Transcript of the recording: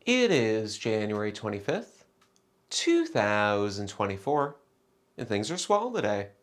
It is January 25th, 2024, and things are swell today.